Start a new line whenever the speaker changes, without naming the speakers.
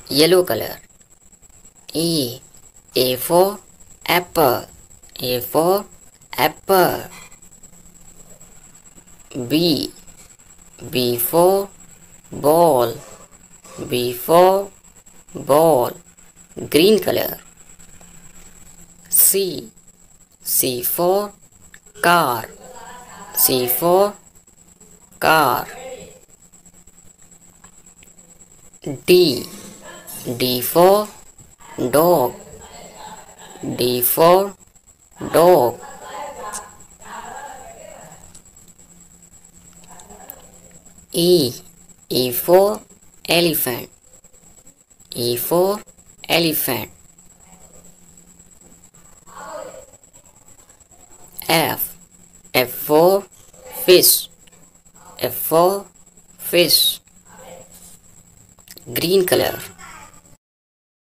yellow color. A for apple. A for apple. B for ball. B for ball, green color. C for car. C for car. D for dog. D for dog. E for elephant. E for elephant. F for fish. F for fish, green color.